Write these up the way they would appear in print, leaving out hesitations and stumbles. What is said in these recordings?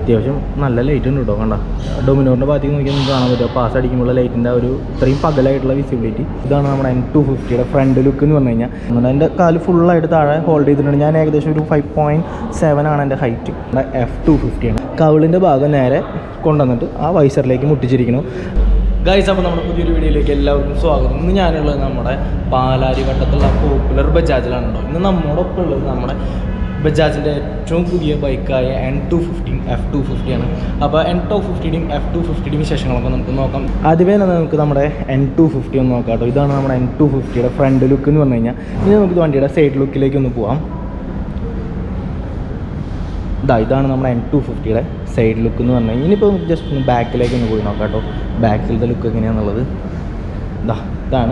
അത്യാവശ്യം നല്ല ലൈറ്റ് ഉണ്ട് കേട്ടോ. കണ്ട ഡൊമിനോറിൻ്റെ ഭാഗത്തേക്ക് നോക്കിയാൽ നമുക്ക് കാണാൻ പറ്റും പാസ് അടിക്കുമ്പോൾ ലൈറ്റിൻ്റെ ഒരു ഇത്രയും പകലായിട്ടുള്ള വിസിബിലിറ്റി. ഇതാണ് നമ്മുടെ N250യുടെ ഫ്രണ്ട് ലുക്ക് എന്ന് പറഞ്ഞു കഴിഞ്ഞാൽ. എൻ്റെ കാല് ഫുള്ളായിട്ട് താഴെ ഹോൾഡ് ചെയ്തിട്ടുണ്ട്. ഞാൻ ഏകദേശം ഒരു 5.7 ആണ് എൻ്റെ ഹൈറ്റ്. F250 ആണ്. കവിളിൻ്റെ ഭാഗം നേരെ കൊണ്ടുവന്നിട്ട് ആ വൈസറിലേക്ക് മുട്ടിച്ചിരിക്കുന്നു. ഗൈസ്, അപ്പോൾ നമ്മുടെ പുതിയൊരു വീഡിയോയിലേക്ക് എല്ലാവർക്കും സ്വാഗതം. ഇന്ന് ഞാനുള്ളത് നമ്മുടെ പാലാരിവട്ടത്തുള്ള പോപ്പുലർ ബജാജിലാണ് കേട്ടോ. ഇന്ന് നമ്മോടൊപ്പം ഉള്ളത് നമ്മുടെ ബജാജിൻ്റെ ഏറ്റവും പുതിയ ബൈക്കായ N250 F250 ആണ്. അപ്പോൾ N250യുടെയും F250യുടെയും വിശേഷങ്ങളൊക്കെ നമുക്ക് നോക്കാം. ആദ്യമേ തന്നെ നമുക്ക് നമ്മുടെ N250 ഒന്ന് നോക്കാം കേട്ടോ. ഇതാണ് നമ്മുടെ N250യുടെ ഫ്രണ്ട് ലുക്ക് എന്ന് പറഞ്ഞു കഴിഞ്ഞാൽ. ഇനി നമുക്ക് വണ്ടിയുടെ സൈഡ് ലുക്കിലേക്ക് ഒന്ന് പോവാം. ഇതാണ് നമ്മുടെ N250യുടെ സൈഡ് ലുക്ക് എന്ന് പറഞ്ഞു കഴിഞ്ഞാൽ. ഇനിയിപ്പോൾ നമുക്ക് ജസ്റ്റ് ഒന്ന് ബാക്കിലേക്ക് ഒന്ന് പോയി നോക്കാം കേട്ടോ. ബാക്കിലത്തെ ലുക്ക് എങ്ങനെയാണെന്നുള്ളത് ഇതാണ്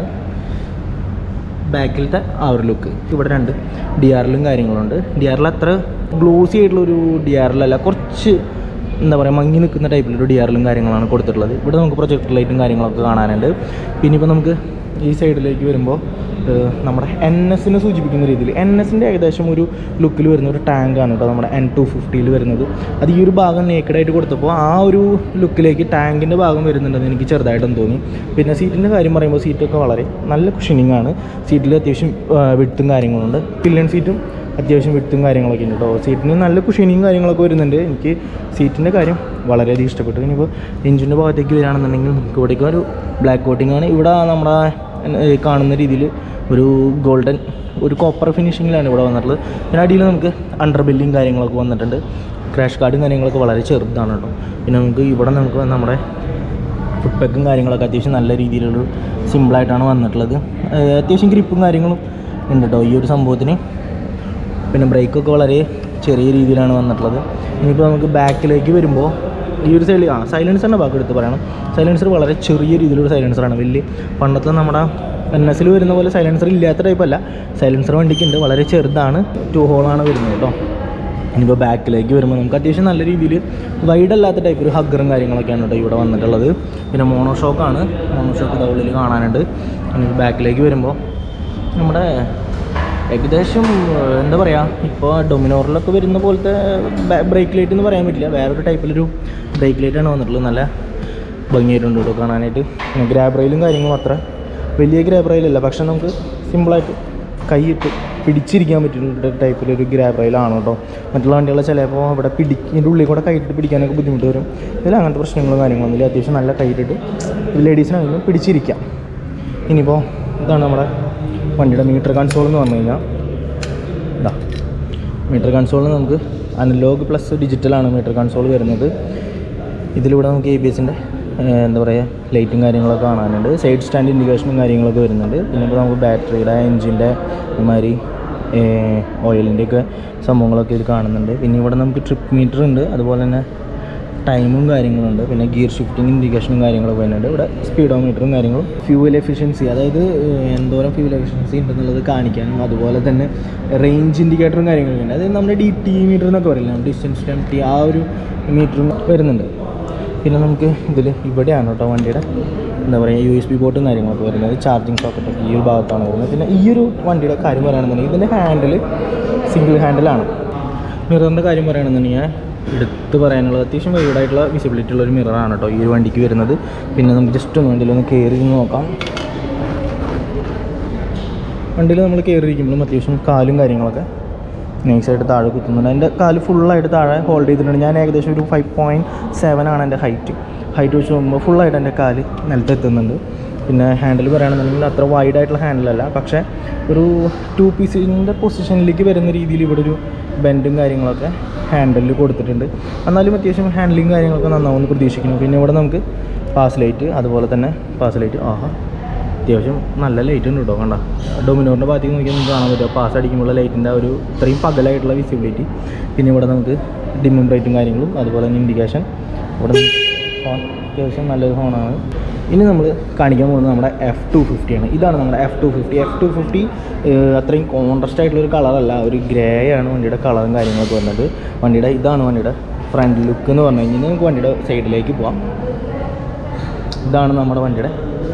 ബാക്കിലത്തെ ആ ഒരു ലുക്ക്. ഇവിടെ രണ്ട് DRLും കാര്യങ്ങളുണ്ട്. DRL അത്ര ഗ്ലോസി ആയിട്ടുള്ളൊരു DRLല്ല, കുറച്ച് എന്താ പറയുക മങ്ങി നിൽക്കുന്ന ടൈപ്പിലൊരു DRLും കാര്യങ്ങളാണ് കൊടുത്തിട്ടുള്ളത്. ഇവിടെ നമുക്ക് പ്രൊജക്ടർ ലൈറ്റും കാര്യങ്ങളൊക്കെ കാണാനുണ്ട്. പിന്നെ ഇപ്പോൾ നമുക്ക് ഈ സൈഡിലേക്ക് വരുമ്പോൾ നമ്മുടെ NSനെ സൂചിപ്പിക്കുന്ന രീതിയിൽ NSൻ്റെ ഏകദേശം ഒരു ലുക്കിൽ വരുന്ന ഒരു ടാങ്കാണ് കേട്ടോ നമ്മുടെ N250യിൽ വരുന്നത്. അത് ഈ ഒരു ഭാഗം നേക്കഡായിട്ട് കൊടുത്തപ്പോൾ ആ ഒരു ലുക്കിലേക്ക് ടാങ്കിൻ്റെ ഭാഗം വരുന്നുണ്ടെന്ന് എനിക്ക് ചെറുതായിട്ടൊന്ന് തോന്നി. പിന്നെ സീറ്റിൻ്റെ കാര്യം പറയുമ്പോൾ സീറ്റൊക്കെ വളരെ നല്ല കുഷനിങ് ആണ്. സീറ്റിൽ അത്യാവശ്യം വിട്ടും കാര്യങ്ങളുണ്ട്. പില്ലൺ സീറ്റും അത്യാവശ്യം വിട്ടും കാര്യങ്ങളൊക്കെ ഉണ്ട് കേട്ടോ. സീറ്റിന് നല്ല കുഷനിങ് കാര്യങ്ങളൊക്കെ വരുന്നുണ്ട്. എനിക്ക് സീറ്റിൻ്റെ കാര്യം വളരെയധികം ഇഷ്ടപ്പെട്ടു. ഇനിയിപ്പോൾ എഞ്ചിൻ്റെ ഭാഗത്തേക്ക് വരികയാണെന്നുണ്ടെങ്കിൽ നമുക്ക് ഇവിടേക്ക് ഒരു ബ്ലാക്ക് കോട്ടിംഗ് ആണ്. ഇവിടെ നമ്മുടെ കാണുന്ന രീതിയിൽ ഒരു ഗോൾഡൻ ഒരു കോപ്പർ ഫിനിഷിങ്ങിലാണ് ഇവിടെ വന്നിട്ടുള്ളത്. പിന്നെ അടിയിൽ നമുക്ക് അണ്ടർ ബില്ലിങ് കാര്യങ്ങളൊക്കെ വന്നിട്ടുണ്ട്. ക്രാഷ് കാർഡും കാര്യങ്ങളൊക്കെ വളരെ ചെറുതാണ് കേട്ടോ. പിന്നെ നമുക്ക് ഇവിടെ നമുക്ക് നമ്മുടെ ഫുഡ് പാക്കും കാര്യങ്ങളൊക്കെ അത്യാവശ്യം നല്ല രീതിയിലൊരു സിമ്പിളായിട്ടാണ് വന്നിട്ടുള്ളത്. അത്യാവശ്യം ഗ്രിപ്പും കാര്യങ്ങളും ഉണ്ട് കേട്ടോ ഈ ഒരു സംഭവത്തിന്. പിന്നെ ബ്രേക്കൊക്കെ വളരെ ചെറിയ രീതിയിലാണ് വന്നിട്ടുള്ളത്. ഇനിയിപ്പോൾ നമുക്ക് ബാക്കിലേക്ക് വരുമ്പോൾ ഈ ഒരു സൈഡിൽ സൈലൻസറിൻ്റെ ഭാഗം എടുത്ത് പറയണം. സൈലൻസർ വളരെ ചെറിയ രീതിയിലൊരു സൈലൻസറാണ്. വലിയ പണ്ടത്തെ നമ്മുടെ NSൽ വരുന്ന പോലെ സൈലൻസർ ഇല്ലാത്ത ടൈപ്പല്ല. സൈലൻസർ വണ്ടിക്കുണ്ട്, വളരെ ചെറുതാണ്. 2 ഹോളാണ് വരുന്നത് കേട്ടോ. ഇനിയിപ്പോൾ ബാക്കിലേക്ക് വരുമ്പോൾ നമുക്ക് അത്യാവശ്യം നല്ല രീതിയിൽ വൈഡല്ലാത്ത ടൈപ്പ് ഒരു ഹഗ്ഗറും കാര്യങ്ങളൊക്കെയാണ് കേട്ടോ ഇവിടെ വന്നിട്ടുള്ളത്. പിന്നെ മോണോഷോക്കാണ്. മോണോഷോക്ക് ഉള്ളിൽ കാണാനുണ്ട്. ഇനി ബാക്കിലേക്ക് വരുമ്പോൾ നമ്മുടെ ഏകദേശം എന്താ പറയുക, ഇപ്പോൾ ഡൊമിനോറിലൊക്കെ വരുന്ന പോലത്തെ ബ്രേക്ക് ലൈറ്റ് എന്ന് പറയാൻ പറ്റില്ല, വേറൊരു ടൈപ്പിലൊരു ബ്രേക്ക് ലൈറ്റാണ് വന്നിട്ടുള്ളത്. നല്ല ഭംഗിയായിട്ടുണ്ട് കേട്ടോ കാണാനായിട്ട്. പിന്നെ ഗ്രാബ് റെയിലും കാര്യങ്ങളും അത്ര വലിയ ഗ്രാബ് റെയിലല്ല, പക്ഷേ നമുക്ക് സിമ്പിളായിട്ട് കൈയിട്ട് പിടിച്ചിരിക്കാൻ പറ്റുന്ന ടൈപ്പിലൊരു ഗ്രാബ് റെയിലാണ് കേട്ടോ. മറ്റുള്ള വണ്ടികൾ ചിലപ്പോൾ അവിടെ ഇതിൻ്റെ ഉള്ളിൽ കൂടെ കൈയിട്ട് പിടിക്കാനൊക്കെ ബുദ്ധിമുട്ട് വരും. ഇതിൽ അങ്ങനത്തെ പ്രശ്നങ്ങളും കാര്യങ്ങളൊന്നുമില്ല. അത്യാവശ്യം നല്ല കൈയിട്ടിട്ട് ലേഡീസിനാണെങ്കിലും പിടിച്ചിരിക്കാം. ഇനിയിപ്പോൾ ഇതാണ് നമ്മുടെ വണ്ടിയുടെ മീറ്റർ കൺസോൾ എന്ന് പറഞ്ഞു കഴിഞ്ഞാൽ. മീറ്റർ കൺസോളിൽ നമുക്ക് അനലോഗ് പ്ലസ് ഡിജിറ്റലാണ് മീറ്റർ കൺസോൾ വരുന്നത്. ഇതിലൂടെ നമുക്ക് ABSൻ്റെ എന്താ പറയുക ലൈറ്റും കാര്യങ്ങളൊക്കെ കാണാനുണ്ട്. സൈഡ് സ്റ്റാൻഡ് ഇൻഡിക്കേഷനും കാര്യങ്ങളൊക്കെ വരുന്നുണ്ട്. പിന്നെ ഇപ്പോൾ നമുക്ക് ബാറ്ററിയുടെ എൻജിൻ്റെ ഇമാതിരി ഓയിലിൻ്റെയൊക്കെ സംഭവങ്ങളൊക്കെ ഇത് കാണുന്നുണ്ട്. പിന്നെ ഇവിടെ നമുക്ക് ട്രിപ്പ് മീറ്റർ ഉണ്ട്, അതുപോലെ തന്നെ ടൈമും കാര്യങ്ങളുണ്ട്. പിന്നെ ഗിയർ ഷിഫ്റ്റിംഗ് ഇൻഡിക്കേഷനും കാര്യങ്ങളൊക്കെ വരുന്നുണ്ട്. ഇവിടെ സ്പീഡോമീറ്ററും കാര്യങ്ങളും ഫ്യൂവൽ എഫിഷ്യൻസി, അതായത് എന്തോരം ഫ്യൂവൽ എഫിഷ്യൻസി ഉണ്ടെന്നുള്ളത് കാണിക്കാനും, അതുപോലെ തന്നെ റേഞ്ച് ഇൻഡിക്കേറ്ററും കാര്യങ്ങളൊക്കെ ഉണ്ട്. അതായത് നമ്മുടെ DT മീറ്റർ എന്നൊക്കെ പറയില്ല, ഡിസ്റ്റൻസ് ടെംപ്റ്റി ആ ഒരു മീറ്ററും വരുന്നുണ്ട്. പിന്നെ നമുക്ക് ഇവിടെയാണ് കേട്ടോ വണ്ടിയുടെ എന്താ പറയുക USB പോർട്ടും കാര്യങ്ങളൊക്കെ വരുന്നത്. ചാർജിങ് സോക്കറ്റൊക്കെ ഈ ഒരു ഭാഗത്താണ് വരുന്നത്. പിന്നെ ഈ ഒരു വണ്ടിയുടെ കാര്യം പറയുകയാണെന്നുണ്ടെങ്കിൽ ഇതിൻ്റെ ഹാൻഡിൽ സിംഗിൾ ഹാൻഡിലാണ്. മിററിൻ്റെ കാര്യം പറയുകയാണെന്നുണ്ടെങ്കിൽ എടുത്ത് പറയാനുള്ളത് അത്യാവശ്യം വൈഡായിട്ടുള്ള വിസിബിലിറ്റി ഉള്ളൊരു മിററാണ് കേട്ടോ ഈ ഒരു വണ്ടിക്ക് വരുന്നത്. പിന്നെ നമുക്ക് ജസ്റ്റ് ഒന്ന് വണ്ടിയിലൊന്ന് കയറി നോക്കാം. വണ്ടിയിൽ നമ്മൾ കയറിയിരിക്കുമ്പോഴും അത്യാവശ്യം കാലും കാര്യങ്ങളൊക്കെ നൈസായിട്ട് താഴെ കുത്തുന്നുണ്ട്. എൻ്റെ കാല് ഫുള്ളായിട്ട് താഴെ ഹോൾഡ് ചെയ്തിട്ടുണ്ട്. ഞാൻ ഏകദേശം ഒരു 5.7 ആണ് എൻ്റെ ഹൈറ്റ് വെച്ച് നോക്കുമ്പോൾ ഫുള്ളായിട്ട് എൻ്റെ കാല് നിലത്തെത്തുന്നുണ്ട്. പിന്നെ ഹാൻഡിൽ പറയുകയാണെന്നുണ്ടെങ്കിൽ അത്ര വൈഡായിട്ടുള്ള ഹാൻഡിലല്ല, പക്ഷേ ഒരു 2 പീസിൻ്റെ പൊസിഷനിലേക്ക് വരുന്ന രീതിയിൽ ഇവിടെ ഒരു ബെൻഡും കാര്യങ്ങളൊക്കെ ഹാൻഡിലിൽ കൊടുത്തിട്ടുണ്ട്. എന്നാലും അത്യാവശ്യം ഹാൻഡലിങ് കാര്യങ്ങളൊക്കെ നന്നാവുമെന്ന് പ്രതീക്ഷിക്കുന്നു. പിന്നെ ഇവിടെ നമുക്ക് പാസ് ലൈറ്റ്, അതുപോലെ തന്നെ പാസ് ലൈറ്റ് അത്യാവശ്യം നല്ല ലൈറ്റ് ഉണ്ട് കേട്ടോ. കണ്ട ഡൊമിനോറിൻ്റെ ഭാഗത്തേക്ക് നോക്കിയാൽ നമുക്ക് കാണാൻ പറ്റും പാസ് അടിക്കുമ്പോൾ ലൈറ്റിൻ്റെ ഒരു ഇത്രയും പകലായിട്ടുള്ള വിസിബിലിറ്റി. പിന്നെ ഇവിടെ നമുക്ക് ഡിമ്മും ബ്രൈറ്റും കാര്യങ്ങളും, അതുപോലെ തന്നെ ഇൻഡിക്കേഷൻ. ഇവിടെ ഹോൺ അത്യാവശ്യം നല്ലൊരു ഹോണാണ്. ഇനി നമ്മൾ കാണിക്കാൻ പോകുന്നത് നമ്മുടെ F250 ആണ്. ഇതാണ് നമ്മുടെ F250 അത്രയും കോൺട്രാസ്റ്റ് ആയിട്ടുള്ളൊരു കളറല്ല, ഒരു ഗ്രേ ആണ് വണ്ടിയുടെ കളറും കാര്യങ്ങളൊക്കെ വരുന്നത്. ഇതാണ് വണ്ടിയുടെ ഫ്രണ്ട് ലുക്ക് എന്ന് പറഞ്ഞു കഴിഞ്ഞാൽ. നമുക്ക് വണ്ടിയുടെ സൈഡിലേക്ക് പോവാം. ഇതാണ് നമ്മുടെ വണ്ടിയുടെ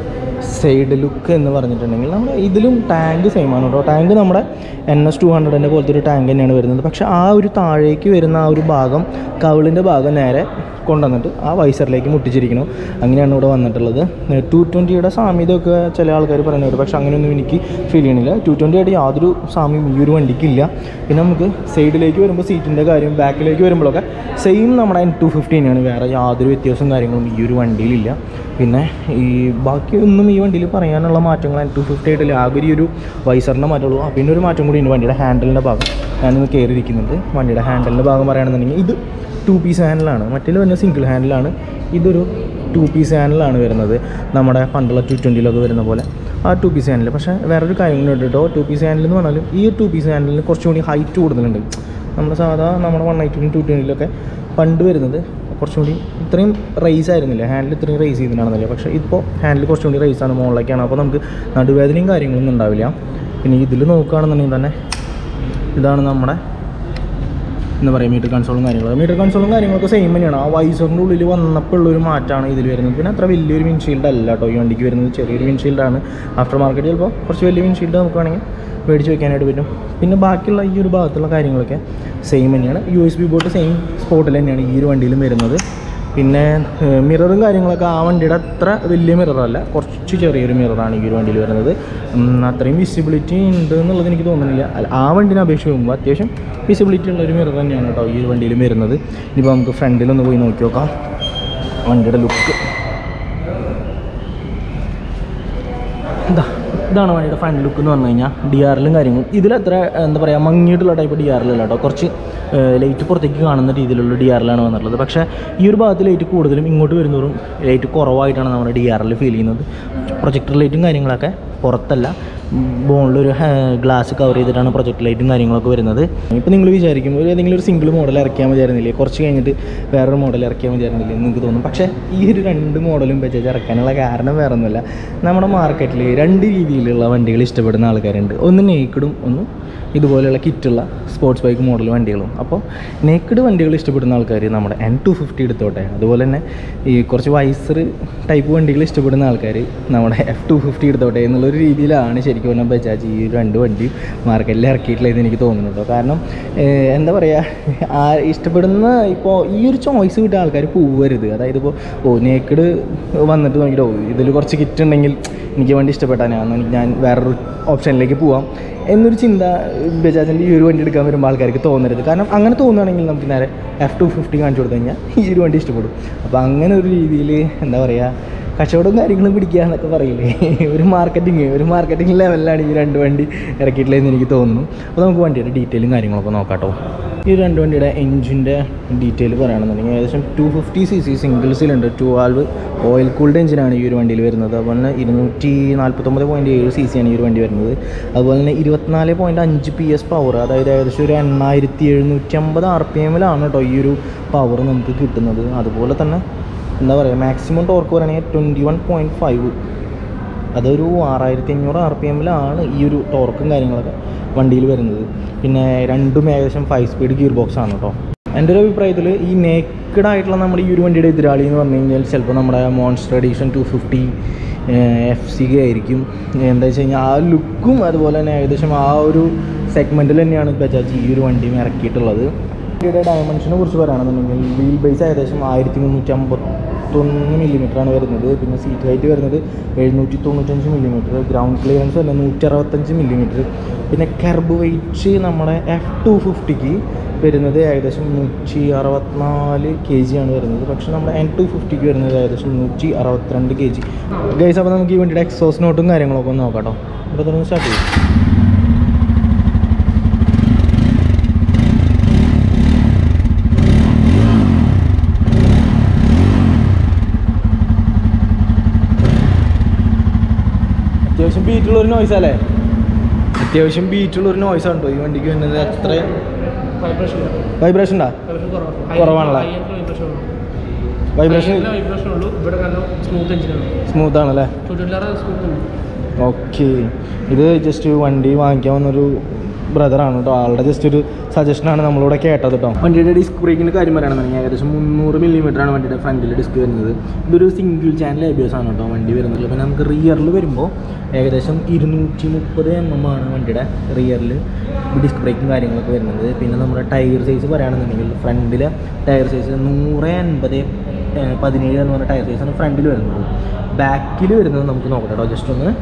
സൈഡ് ലുക്ക് എന്ന് പറഞ്ഞിട്ടുണ്ടെങ്കിൽ നമ്മുടെ ഇതിലും ടാങ്ക് സെയിം ആണ് കേട്ടോ. ടാങ്ക് നമ്മുടെ NS200 പോലത്തെ ഒരു ടാങ്ക് തന്നെയാണ് വരുന്നത്. പക്ഷേ ആ ഒരു താഴേക്ക് വരുന്ന ആ ഒരു ഭാഗം, കവിളിൻ്റെ ഭാഗം നേരെ കൊണ്ടുവന്നിട്ട് ആ വൈസറിലേക്ക് മുട്ടിച്ചിരിക്കുന്നു. അങ്ങനെയാണ് ഇവിടെ വന്നിട്ടുള്ളത്. 220യുടെ സാമ്യതയൊക്കെ ചില ആൾക്കാർ പറയുന്നത്, പക്ഷേ അങ്ങനെയൊന്നും എനിക്ക് ഫീൽ ചെയ്യണില്ല. 220 യാതൊരു സാമ്യം ഈ ഒരു വണ്ടിക്കില്ല. പിന്നെ നമുക്ക് സൈഡിലേക്ക് വരുമ്പോൾ സീറ്റിൻ്റെ കാര്യം, ബാക്കിലേക്ക് വരുമ്പോഴൊക്കെ സെയിം നമ്മുടെ N250 തന്നെയാണ്. വേറെ യാതൊരു വ്യത്യാസവും കാര്യങ്ങളും ഈ ഒരു വണ്ടിയിലില്ല. പിന്നെ ഈ ബാക്കിയൊന്നും ഈ വണ്ടിയിൽ പറയാനുള്ള മാറ്റങ്ങൾ N250 ആയിട്ടില്ല. ആകെ ഒരു വൈസറിൻ്റെ മാറ്റമുള്ളൂ. പിന്നെ ഒരു മാറ്റം കൂടി ഉണ്ട് വണ്ടിയുടെ ഹാൻഡിലിൻ്റെ ഭാഗം. ഞാനിന്ന് കയറിയിരിക്കുന്നുണ്ട്. വണ്ടിയുടെ ഹാൻഡിലിൻ്റെ ഭാഗം പറയുകയാണെന്നുണ്ടെങ്കിൽ ഇത് 2 പീസ് ഹാൻഡിലാണ്. മറ്റേ വരുന്ന സിംഗിൾ ഹാൻഡിലാണ്. ഇതൊരു 2 പീസ് ഹാൻഡിലാണ് വരുന്നത്. നമ്മുടെ പണ്ടുള്ള 220 വരുന്ന പോലെ ആ 2 പീസ് ഹാൻഡിൽ. പക്ഷേ വേറൊരു കാര്യം കൂടി കേട്ടോ. 2 പീസ് ഹാൻഡിൽ എന്ന് പറഞ്ഞാലും ഈ 2 പീസ് ഹാൻഡിലിന് കുറച്ചും കൂടി ഹൈറ്റ് കൂടുതലുണ്ട്. നമ്മുടെ നമ്മുടെ 190 220 പണ്ട് വരുന്നത് കുറച്ചും കൂടി ഇത്രയും റേസ് ആയിരുന്നില്ല, ഹാൻഡിൽ ഇത്രയും റേസ് ചെയ്തിട്ടാണെന്നില്ല. പക്ഷേ ഇപ്പോൾ ഹാൻഡിൽ കുറച്ചും കൂടി റേസാണ്, മുകളിലേക്കാണ്. അപ്പോൾ നമുക്ക് നടുവേദനയും കാര്യങ്ങളൊന്നും ഉണ്ടാവില്ല. പിന്നെ ഇതിൽ നോക്കുകയാണെന്നുണ്ടെങ്കിൽ തന്നെ ഇതാണ് നമ്മുടെ എന്താ പറയുക മീറ്റർ കൺസോളും കാര്യങ്ങളൊക്കെ സെയിം തന്നെയാണ്. ആ വൈസറിൻ്റെ ഉള്ളിൽ വന്നപ്പോൾ ഉള്ളൊരു മാറ്റമാണ് ഇതിൽ വരുന്നത്. പിന്നെ അത്ര വലിയൊരു വിൻഷീൽഡ് അല്ല കേട്ടോ ഈ വണ്ടിക്ക് വരുന്നത്. ചെറിയൊരു വിൻഷീൽഡാണ്. ആഫ്റ്റർ മാർക്കറ്റ് ചിലപ്പോൾ കുറച്ച് വലിയ വിൻഷീൽഡ് നമുക്ക് വേണമെങ്കിൽ മേടിച്ച് വയ്ക്കാനായിട്ട് പറ്റും. പിന്നെ ബാക്കിയുള്ള ഈ ഒരു ഭാഗത്തുള്ള കാര്യങ്ങളൊക്കെ സെയിം തന്നെയാണ്. USB പോർട്ട് സെയിം സ്പോട്ടിൽ തന്നെയാണ് ഈ ഒരു വണ്ടിയിലും വരുന്നത്. പിന്നെ മിററും കാര്യങ്ങളൊക്കെ ആ വണ്ടിയുടെ അത്ര വലിയ മിററല്ല, കുറച്ച് ചെറിയൊരു മിററാണ് ഈ ഒരു വണ്ടിയിൽ വരുന്നത്. അത്രയും വിസിബിലിറ്റി ഉണ്ട് എന്നുള്ളത് എനിക്ക് തോന്നുന്നില്ല. ആ വണ്ടിനെ അപേക്ഷിച്ച് നോക്കുമ്പോൾ അത്യാവശ്യം വിസിബിലിറ്റി ഉള്ളൊരു മിറർ തന്നെയാണ് കേട്ടോ ഈ ഒരു വണ്ടിയിൽ വരുന്നത്. ഇനിയിപ്പോൾ നമുക്ക് ഫ്രണ്ടിലൊന്ന് പോയി നോക്കി നോക്കാം വണ്ടിയുടെ ലുക്ക്. ഇതാണ് വണ്ടിയുടെ ഫ്രണ്ട് ലുക്ക് എന്ന് പറഞ്ഞു കഴിഞ്ഞാൽ. DRLും കാര്യങ്ങളും ഇതിലത്ര എന്താ പറയുക മങ്ങിയിട്ടുള്ള ടൈപ്പ് DRL അല്ല കേട്ടോ. കുറച്ച് ലൈറ്റ് പുറത്തേക്ക് കാണുന്ന രീതിയിലുള്ള DRLാണ് വന്നിട്ടുള്ളത്. പക്ഷേ ഈ ഒരു ഭാഗത്ത് ലൈറ്റ് കൂടുതലും ഇങ്ങോട്ട് വരുന്നവരും ലൈറ്റ് കുറവായിട്ടാണ് നമ്മുടെ DRL ഫീൽ ചെയ്യുന്നത്. പ്രൊജക്ടർ ലൈറ്റും കാര്യങ്ങളൊക്കെ പുറത്തല്ല, ബോണിലൊരു ഗ്ലാസ് കവർ ചെയ്തിട്ടാണ് പ്രൊജക്ട് ലൈറ്റും കാര്യങ്ങളൊക്കെ വരുന്നത്. ഇപ്പോൾ നിങ്ങൾ വിചാരിക്കും ഏതെങ്കിലും ഒരു സിംഗിൾ മോഡൽ ഇറക്കിയാൽ മതിയായിരുന്നില്ലേ, കുറച്ച് കഴിഞ്ഞിട്ട് വേറൊരു മോഡൽ ഇറക്കിയാൽ മതിയായിരുന്നില്ലേ എന്ന് നിങ്ങൾക്ക് തോന്നും. പക്ഷേ ഈ ഒരു 2 മോഡലും ബജാജ് ഇറക്കാനുള്ള കാരണം വേറെ ഒന്നുമില്ല. നമ്മുടെ മാർക്കറ്റിൽ 2 രീതിയിലുള്ള വണ്ടികൾ ഇഷ്ടപ്പെടുന്ന ആൾക്കാരുണ്ട്. ഒന്ന് നേക്കഡും ഒന്ന് ഇതുപോലെയുള്ള കിറ്റുള്ള സ്പോർട്സ് ബൈക്ക് മോഡൽ വണ്ടികളും. അപ്പോൾ നേക്കഡ് വണ്ടികൾ ഇഷ്ടപ്പെടുന്ന ആൾക്കാർ നമ്മുടെ N250 എടുത്തോട്ടെ. അതുപോലെ തന്നെ ഈ കുറച്ച് വൈസർ ടൈപ്പ് വണ്ടികൾ ഇഷ്ടപ്പെടുന്ന ആൾക്കാർ നമ്മുടെ F250 എടുത്തോട്ടെ എന്നുള്ളൊരു രീതിയിലാണ് ശരിക്കും പറഞ്ഞാൽ ബജാജ് ഈ 2 വണ്ടി മാർക്കറ്റിൽ ഇറക്കിയിട്ടുള്ളതെന്ന് എനിക്ക് തോന്നുന്നുണ്ടോ. കാരണം എന്താ പറയുക, ഇഷ്ടപ്പെടുന്ന ഇപ്പോൾ ഈ ഒരു ചോയ്സ് വിട്ട ആൾക്കാർ പോവരുത്. അതായത് ഇപ്പോൾ നേക്കഡ് വന്നിട്ട് നോക്കിയിട്ട് ഇതിൽ കുറച്ച് കിറ്റ് ഉണ്ടെങ്കിൽ എനിക്ക് വണ്ടി ഇഷ്ടപ്പെട്ടാനാണ്, ഞാൻ വേറൊരു ഓപ്ഷനിലേക്ക് പോവാം എന്നൊരു ചിന്ത ബജാജിൻ്റെ ഈ ഒരു വണ്ടി എടുക്കാൻ വരുമ്പോൾ ആൾക്കാർക്ക് തോന്നരുത്. കാരണം അങ്ങനെ തോന്നുകയാണെങ്കിൽ നമുക്ക് നേരെ F250 കാണിച്ചു കൊടുത്തു കഴിഞ്ഞാൽ ഈ ഒരു വണ്ടി ഇഷ്ടപ്പെടും. അപ്പോൾ അങ്ങനെ ഒരു രീതിയിൽ എന്താ പറയുക കച്ചവടവും കാര്യങ്ങളും പിടിക്കുക എന്നൊക്കെ പറയില്ലേ, ഒരു മാർക്കറ്റിംഗ് ലെവലിലാണ് ഈ 2 വണ്ടി ഇറക്കിയിട്ടുള്ളതെന്ന് എനിക്ക് തോന്നുന്നു. അപ്പോൾ നമുക്ക് വണ്ടിയുടെ ഡീറ്റെയിലും കാര്യങ്ങളൊക്കെ നോക്കാം കേട്ടോ. ഈ 2 വണ്ടിയുടെ എഞ്ചിൻ്റെ ഡീറ്റെയിൽ പറയുകയാണെന്നുണ്ടെങ്കിൽ ഏകദേശം 250cc single cylinder 2 valve oil cooled എഞ്ചിനാണ് ഈ ഒരു വണ്ടിയിൽ വരുന്നത്. അതുപോലെ തന്നെ 249.7 cc ആണ് ഈ ഒരു വണ്ടി വരുന്നത്. അതുപോലെ തന്നെ 24.5 PS പവർ, അതായത് ഏകദേശം ഒരു 8750 RPM-ലാണ് കേട്ടോ ഈ ഒരു പവർ നമുക്ക് കിട്ടുന്നത്. അതുപോലെ തന്നെ എന്താ പറയുക മാക്സിമം ടോർക്ക് പറയുകയാണെങ്കിൽ 21.5, അതൊരു 6500 RPM-ലാണ് ഈ ഒരു ടോർക്കും കാര്യങ്ങളൊക്കെ വണ്ടിയിൽ വരുന്നത്. പിന്നെ രണ്ടും ഏകദേശം 5 സ്പീഡ് ഗിയർ ബോക്സ് ആണ് കേട്ടോ. എൻ്റെ ഒരു അഭിപ്രായത്തിൽ ഈ നേക്കഡായിട്ടുള്ള നമ്മുടെ ഈ ഒരു വണ്ടിയുടെ എതിരാളി എന്ന് പറഞ്ഞു കഴിഞ്ഞാൽ ചിലപ്പോൾ നമ്മുടെ മോൺസ്റ്റർ എഡിഷൻ 250 FC ആയിരിക്കും. എന്താ വെച്ച് കഴിഞ്ഞാൽ ആ ലുക്കും അതുപോലെ തന്നെ ഏകദേശം ആ ഒരു സെഗ്മെൻറ്റിൽ തന്നെയാണ് ബജാജ് ഈ ഒരു വണ്ടിയും ഇറക്കിയിട്ടുള്ളത്. വണ്ടിയുടെ ഡയമെൻഷനെ കുറിച്ച് പറയുകയാണെന്നുണ്ടെങ്കിൽ വീൽ ബേസ് ഏകദേശം 1351 മില്ലിമീറ്ററാണ് വരുന്നത്. പിന്നെ സീറ്റ് ഹൈറ്റ് വരുന്നത് 795 മില്ലിമീറ്റർ, ഗ്രൗണ്ട് ക്ലിയറൻസ് വരുന്നത് 165 മില്ലിമീറ്റർ. പിന്നെ കർബ് വെയിറ്റ് നമ്മുടെ F250ക്ക് വരുന്നത് ഏകദേശം 164 kg ആണ് വരുന്നത്. പക്ഷേ നമ്മുടെ N250ക്ക് വരുന്നത് ഏകദേശം 162 kg. ഗൈസ്, അപ്പോൾ നമുക്ക് ഈ വണ്ടിയുടെ എക്സോസ് നോട്ടും കാര്യങ്ങളൊക്കെ ഒന്ന് നോക്കാം കേട്ടോ. ഇവിടെ തന്നെ സ്റ്റാർട്ട് ചെയ്യും. അത്യാവശ്യം ബീറ്റുള്ളൊരു നോയ്സല്ലേ, അത്യാവശ്യം ബീറ്റുള്ളൊരു നോയ്സാണ് കേട്ടോ ഈ വണ്ടിക്ക് വരുന്നത്. അത്ര വൈബ്രേഷൻ ഉണ്ടോ? കുറവാണല്ലേ? വൈബ്രേഷൻ സ്മൂത്ത് ആണല്ലേ? ഓക്കെ. ഇത് ജസ്റ്റ് വണ്ടി വാങ്ങിക്കാൻ വന്നൊരു ബ്രദറാണ് കേട്ടോ. ആളുടെ ജസ്റ്റ് ഒരു സജഷനാണ് നമ്മളിവിടെ കേട്ടത് കേട്ടോ. വണ്ടിയുടെ ഡിസ്ക് ബ്രേക്കിൻ്റെ കാര്യം പറയുകയാണെന്നുണ്ടെങ്കിൽ ഏകദേശം 300 മില്ലിമീറ്ററാണ് വണ്ടിയുടെ ഫ്രണ്ടിൽ ഡിസ്ക് വരുന്നത്. ഇതൊരു സിംഗിൾ ചാനൽ ABS ആണ് കേട്ടോ വണ്ടി വരുന്നത്. പിന്നെ നമുക്ക് റിയറിൽ വരുമ്പോൾ ഏകദേശം 230 mm ആണ് വണ്ടിയുടെ റിയറിൽ ഡിസ്ക് ബ്രേക്കും കാര്യങ്ങളൊക്കെ വരുന്നത്. പിന്നെ നമ്മുടെ ടയർ സൈസ് പറയുകയാണെന്നുണ്ടെങ്കിൽ ഫ്രണ്ടിലെ ടയർ സൈസ് 100/17 എന്ന് പറഞ്ഞ ടയർ സൈസാണ് ഫ്രണ്ടിൽ വരുന്നത്. ബാക്കിൽ വരുന്നത് നമുക്ക് നോക്കട്ടെ കേട്ടോ. ജസ്റ്റ് ഒന്ന്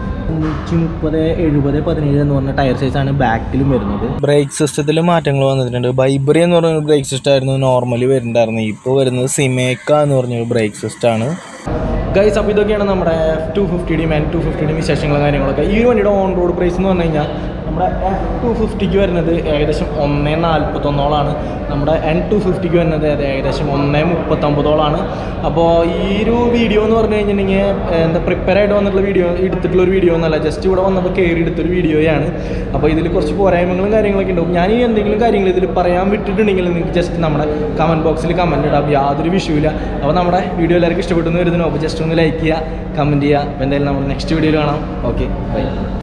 130/70/17 എന്ന് പറഞ്ഞ ടയർ സൈസാണ് ബാക്കിലും വരുന്നത്. ബ്രേക്ക് സിസ്റ്റത്തിൽ മാറ്റങ്ങൾ വന്നിട്ടുണ്ട്. ബൈബറി എന്ന് പറഞ്ഞൊരു ബ്രേക്ക് സിസ്റ്റം ആയിരുന്നു നോർമലി വരുന്നുണ്ടായിരുന്നു. ഇപ്പോൾ വരുന്നത് സിമേക്ക എന്ന് പറഞ്ഞൊരു ബ്രേക്ക് സിസ്റ്റമാണ് ഗൈസ്. അപ്പോൾ ഇതൊക്കെയാണ് നമ്മുടെ f250യുടെയും N250യുടെയും വിശേഷങ്ങളും കാര്യങ്ങളൊക്കെ. ഈ ഒരു വണ്ടിയുടെ ഓൺ റോഡ് പ്രൈസ് എന്ന് പറഞ്ഞു കഴിഞ്ഞാൽ നമ്മുടെ f250ക്ക് വരുന്നത് ഏകദേശം 141 നമ്മുടെ N250ക്ക് വരുന്നത് ഏകദേശം 139. അപ്പോൾ ഈ ഒരു വീഡിയോ എന്ന് പറഞ്ഞു കഴിഞ്ഞിട്ടുണ്ടെങ്കിൽ എന്താ പ്രിപ്പയർ ആയിട്ട് വന്നിട്ടുള്ള വീഡിയോ എടുത്തിട്ടുള്ളൊരു വീഡിയോ എന്നല്ല, ജസ്റ്റ് ഇവിടെ വന്നപ്പോൾ കയറി എടുത്തൊരു വീഡിയോയാണ്. അപ്പോൾ ഇതിൽ കുറച്ച് പോരായ്മകളും കാര്യങ്ങളൊക്കെ ഉണ്ടാവും. ഞാൻ ഈ എന്തെങ്കിലും കാര്യങ്ങൾ ഇതിൽ പറയാൻ വിട്ടിട്ടുണ്ടെങ്കിൽ നിങ്ങൾക്ക് ജസ്റ്റ് നമ്മുടെ കമൻറ്റ് ബോക്സിൽ കമൻറ്റ് ഇടാം, യാതൊരു വിഷയമില്ല. അപ്പോൾ നമ്മുടെ വീഡിയോ എല്ലാവർക്കും ഇഷ്ടപ്പെട്ടെന്ന് വരുന്നു. അപ്പോൾ ജസ്റ്റ് ഒന്ന് ലൈക്ക് ചെയ്യുക, കമൻറ്റ് ചെയ്യുക. അപ്പോൾ എന്തായാലും നമ്മൾ നെക്സ്റ്റ് വീഡിയോയിൽ കാണാം. Okay, by.